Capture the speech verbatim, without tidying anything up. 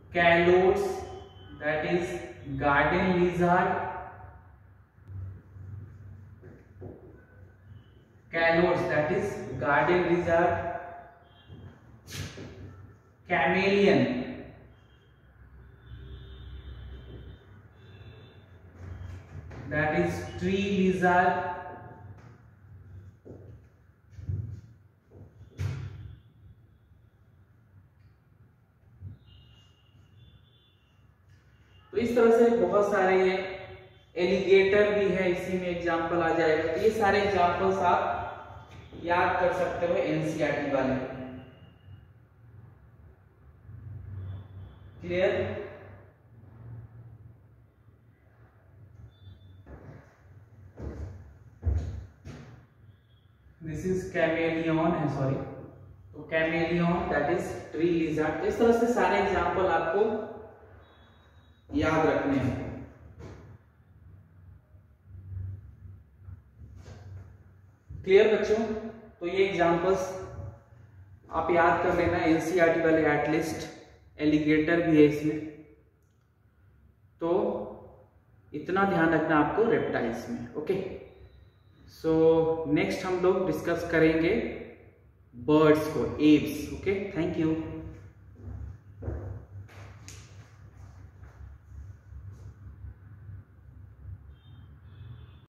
calotes, that is garden lizard, calotes, that is garden lizard, chameleon, that is tree lizard, तो इस तरह से बहुत सारे ये एलिगेटर भी है, इसी में एग्जांपल आ जाएगा। तो ये सारे एग्जांपल्स आप याद कर सकते हो एनसीईआरटी वाले। क्लियर? दिस इज कैमेलियन है, सॉरी, तो chameleon that is tree lizard. इस तरह से सारे एग्जांपल आपको याद रखने हैं। क्लियर बच्चों? तो ये एग्जांपल्स आप याद कर लेना, एनसीईआरटी वाले एटलीस्ट। एलिगेटर भी है इसमें, तो इतना ध्यान रखना आपको रेप्टाइल्स में। ओके, सो नेक्स्ट हम लोग डिस्कस करेंगे बर्ड्स को, एव्स। Okay, thank you.